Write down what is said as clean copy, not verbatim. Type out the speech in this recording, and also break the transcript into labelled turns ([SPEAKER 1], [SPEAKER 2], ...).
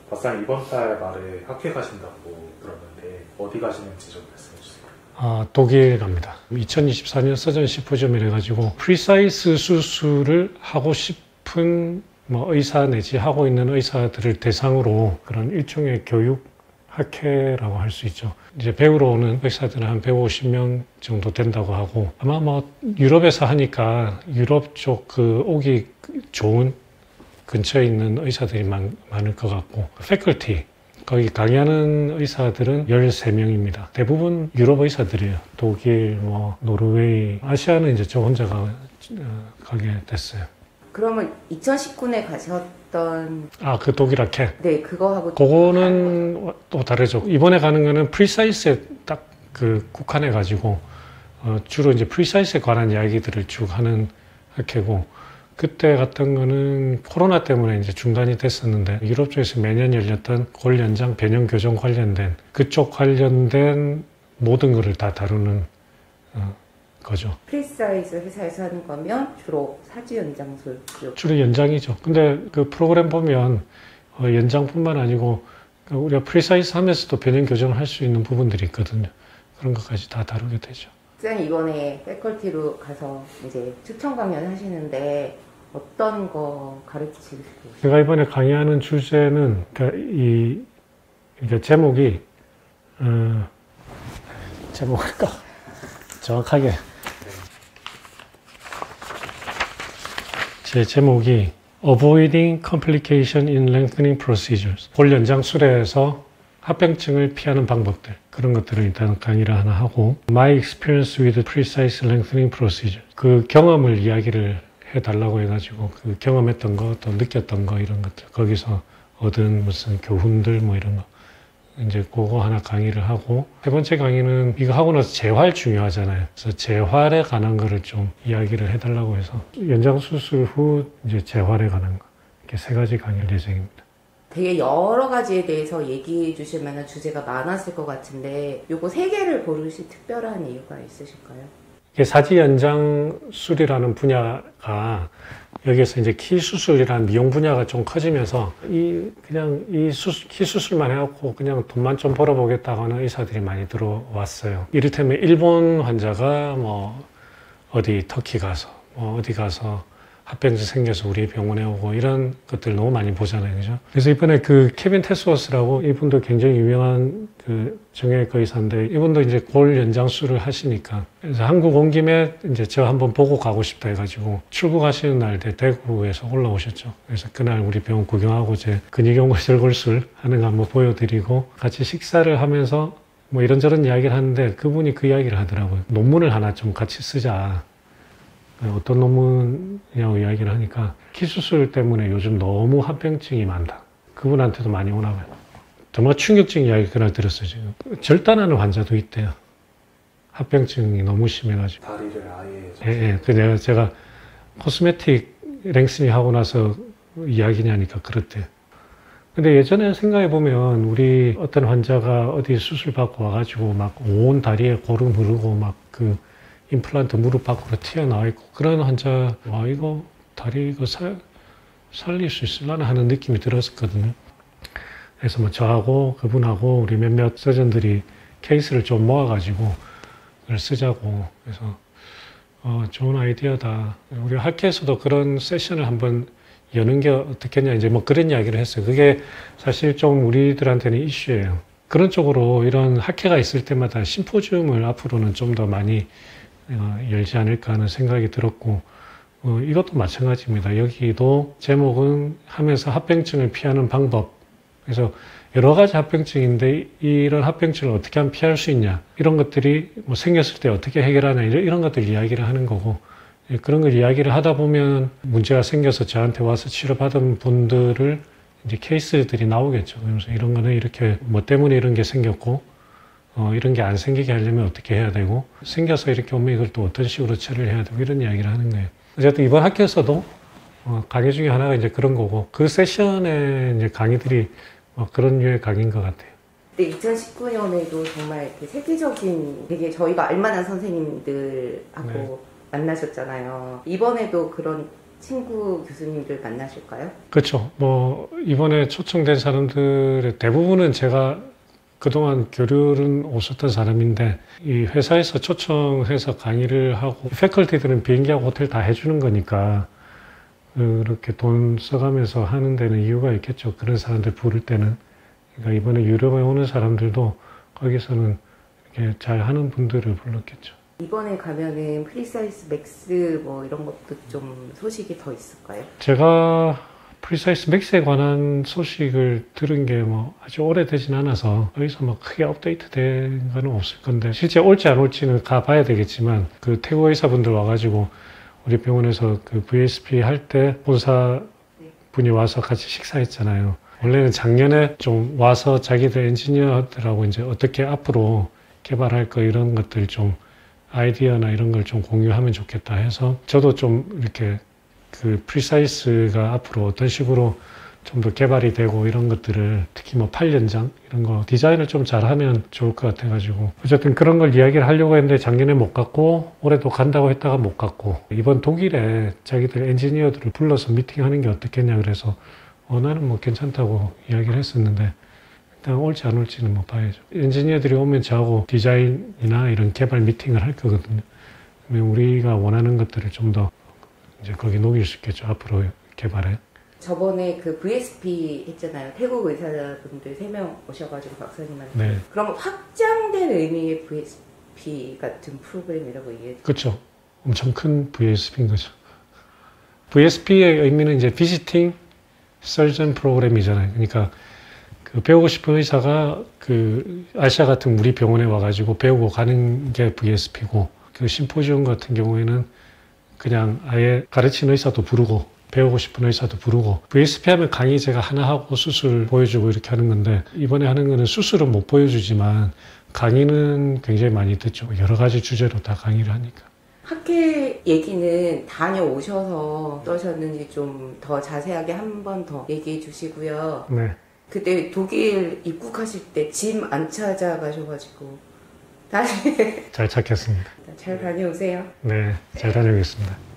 [SPEAKER 1] 박사님 이번 달 말에 학회 가신다고 들었는데 어디 가시는지 좀 말씀해 주세요.
[SPEAKER 2] 독일 갑니다. 2024년 서전 심포지엄을 해가지고 프리사이스 수술을 하고 싶은 의사 내지 하고 있는 의사들을 대상으로 그런 일종의 교육 학회라고 할 수 있죠. 이제 배우러 오는 의사들은 한 150명 정도 된다고 하고, 아마 유럽에서 하니까 유럽 쪽 오기 좋은 근처에 있는 의사들이 많을 것 같고, 패컬티, 거기 강의하는 의사들은 13명입니다. 대부분 유럽 의사들이에요. 독일, 노르웨이, 아시아는 이제 저 혼자 가게 됐어요.
[SPEAKER 3] 그러면 2019년에 가셨던
[SPEAKER 2] 그 독일 학회?
[SPEAKER 3] 네, 그거하고
[SPEAKER 2] 그거는 또 다르죠. 이번에 가는 거는 프리사이스에 딱 국한해 가지고 주로 이제 프리사이스에 관한 이야기들을 쭉 하는 학회고, 그때 갔던 거는 코로나 때문에 이제 중단이 됐었는데 유럽 쪽에서 매년 열렸던 골 연장 변형 교정 관련된 그쪽 관련된 모든 거를 다 다루는 거죠.
[SPEAKER 3] 프리사이즈 회사에서 하는 거면 주로 사주 연장술
[SPEAKER 2] 주로 연장이죠. 근데 그 프로그램 보면 연장뿐만 아니고 우리가 프리사이즈 하면서도 변형 교정을 할 수 있는 부분들이 있거든요. 그런 것까지 다 다루게 되죠.
[SPEAKER 3] 쌤 이번에 패컬티로 가서 이제 추천 강연 하시는데 어떤 거 가르치시고 싶어요?
[SPEAKER 2] 제가 이번에 강의하는 주제는 그러니까 제목이 제목일까? 정확하게 제 제목이 Avoiding Complication in Lengthening Procedures. 골 연장술에서 합병증을 피하는 방법들, 그런 것들을 일단 강의를 하나 하고, My Experience with Precise Lengthening Procedure, 그 경험을 이야기를 해달라고 해가지고 그 경험했던 거, 또 느꼈던 거, 이런 것들, 거기서 얻은 무슨 교훈들 이런 거 이제 그거 하나 강의를 하고, 세 번째 강의는 이거 하고 나서 재활 중요하잖아요. 그래서 재활에 관한 거를 좀 이야기를 해달라고 해서 연장 수술 후 이제 재활에 관한 거, 이렇게 세 가지 강의를 예정입니다.
[SPEAKER 3] 되게 여러 가지에 대해서 얘기해 주실 만한 주제가 많았을 것 같은데 요거 세 개를 고르신 특별한 이유가 있으실까요?
[SPEAKER 2] 사지 연장술이라는 분야가 여기에서 이제 키 수술이라는 미용 분야가 좀 커지면서 그냥 키 수술만 해갖고 그냥 돈만 좀 벌어보겠다고 하는 의사들이 많이 들어왔어요. 이를테면 일본 환자가 어디 터키 가서 어디 가서 합병증 생겨서 우리 병원에 오고 이런 것들 너무 많이 보잖아요. 그죠? 그래서 이번에 케빈 테스워스라고 이분도 굉장히 유명한 정형외과 의사인데 이분도 이제 골 연장술을 하시니까 그래서 한국 온 김에 이제 저 한번 보고 가고 싶다 해가지고 출국하시는 날 대구에서 올라오셨죠. 그래서 그날 우리 병원 구경하고 이제 근위경골절골술 하는 거 한번 보여드리고 같이 식사를 하면서 이런저런 이야기를 하는데 그분이 그 이야기를 하더라고요. 논문을 하나 좀 같이 쓰자. 어떤 논문이냐고 이야기를 하니까 키 수술 때문에 요즘 너무 합병증이 많다. 그분한테도 많이 오나 봐요. 정말 충격적인 이야기 그날 들었어요. 지금 절단하는 환자도 있대요. 합병증이 너무 심해가지고.
[SPEAKER 1] 다리를 아예.
[SPEAKER 2] 예. 제가 코스메틱 랭스닝 하고 나서 이야기냐니까 그렇대요. 근데 예전에 생각해보면 우리 어떤 환자가 어디 수술 받고 와가지고 막 온 다리에 고름 흐르고 임플란트 무릎 밖으로 튀어나와 있고 그런 환자, 이거 다리 이거 살릴 수 있을라나 하는 느낌이 들었었거든요. 그래서 저하고 그분하고 우리 몇몇 서전들이 케이스를 좀 모아가지고 그걸 쓰자고. 그래서 좋은 아이디어다. 우리 학회에서도 그런 세션을 한번 여는 게 어떻겠냐 이제 그런 이야기를 했어요. 그게 사실 좀 우리들한테는 이슈예요. 그런 쪽으로 이런 학회가 있을 때마다 심포지움을 앞으로는 좀 더 많이 열지 않을까 하는 생각이 들었고, 이것도 마찬가지입니다. 여기도 제목은 하면서 합병증을 피하는 방법. 그래서 여러 가지 합병증인데 이런 합병증을 어떻게 하면 피할 수 있냐. 이런 것들이 생겼을 때 어떻게 해결하냐. 이런 것들 이야기를 하는 거고, 그런 걸 이야기를 하다 보면 문제가 생겨서 저한테 와서 치료받은 분들을 이제 케이스들이 나오겠죠. 그러면서 이런 거는 이렇게 때문에 이런 게 생겼고, 이런 게 안 생기게 하려면 어떻게 해야 되고, 생겨서 이렇게 오면 이걸 또 어떤 식으로 처리를 해야 되고, 이런 이야기를 하는 거예요. 어쨌든 이번 학교에서도 강의 중에 하나가 이제 그런 거고, 그 세션의 이제 강의들이 그런 류의 강의인 것 같아요.
[SPEAKER 3] 네, 2019년에도 정말 이렇게 세계적인 되게 저희가 알만한 선생님들하고 만나셨잖아요. 이번에도 그런 친구 교수님들 만나실까요?
[SPEAKER 2] 그렇죠. 뭐 이번에 초청된 사람들의 대부분은 제가 그동안 교류는 없었던 사람인데 이 회사에서 초청해서 강의를 하고 패컬티들은 비행기하고 호텔 다 해주는 거니까 그렇게 돈 써가면서 하는 데는 이유가 있겠죠. 그런 사람들 부를 때는. 그러니까 이번에 유럽에 오는 사람들도 거기서는 이렇게 잘 하는 분들을 불렀겠죠.
[SPEAKER 3] 이번에 가면은 프리사이즈 맥스 뭐 이런 것도 좀 소식이 더 있을까요?
[SPEAKER 2] 제가 프리사이즈 맥스에 관한 소식을 들은 게 뭐 아주 오래되진 않아서 여기서 뭐 크게 업데이트 된 건 없을 건데 실제 올지 안 올지는 가봐야 되겠지만 그 태국 의사분들 와가지고 우리 병원에서 그 VSP 할 때 본사 분이 와서 같이 식사했잖아요. 원래는 작년에 좀 와서 자기들 엔지니어들하고 이제 어떻게 앞으로 개발할 거 이런 것들 좀 아이디어나 이런 걸 좀 공유하면 좋겠다 해서 저도 좀 이렇게 그 프리사이스가 앞으로 어떤 식으로 좀 더 개발이 되고 이런 것들을 특히 뭐 8년장 이런 거 디자인을 좀 잘하면 좋을 것 같아가지고 어쨌든 그런 걸 이야기를 하려고 했는데 작년에 못 갔고 올해도 간다고 했다가 못 갔고 이번 독일에 자기들 엔지니어들을 불러서 미팅하는 게 어떻겠냐 그래서 나는 뭐 괜찮다고 이야기를 했었는데 일단 올지 안 올지는 뭐 봐야죠. 엔지니어들이 오면 저하고 디자인이나 이런 개발 미팅을 할 거거든요. 그러면 우리가 원하는 것들을 좀 더 이제 거기 녹일 수 있겠죠. 앞으로 개발에.
[SPEAKER 3] 저번에 그 VSP 했잖아요. 태국 의사분들 3명 오셔가지고 박사님한테.
[SPEAKER 2] 네.
[SPEAKER 3] 그럼 확장된 의미의 VSP 같은 프로그램이라고 이해해요?
[SPEAKER 2] 그렇죠. 엄청 큰 VSP인 거죠. VSP의 의미는 이제 Visiting Surgeon 프로그램이잖아요. 그러니까 그 배우고 싶은 의사가 그 아시아 같은 우리 병원에 와가지고 배우고 가는 게 VSP고 그 심포지움 같은 경우에는 그냥 아예 가르치는 의사도 부르고 배우고 싶은 의사도 부르고 VSP 하면 강의 제가 하나 하고 수술 보여주고 이렇게 하는 건데 이번에 하는 거는 수술은 못 보여주지만 강의는 굉장히 많이 듣죠. 여러 가지 주제로 다 강의를 하니까.
[SPEAKER 3] 학회 얘기는 다녀오셔서 어떠셨는지 좀 더 자세하게 한 번 더 얘기해 주시고요.
[SPEAKER 2] 네.
[SPEAKER 3] 그때 독일 입국하실 때 짐 안 찾아가셔가지고 다시
[SPEAKER 2] 잘 찾겠습니다.
[SPEAKER 3] 잘 다녀오세요.
[SPEAKER 2] 네, 잘 다녀오겠습니다.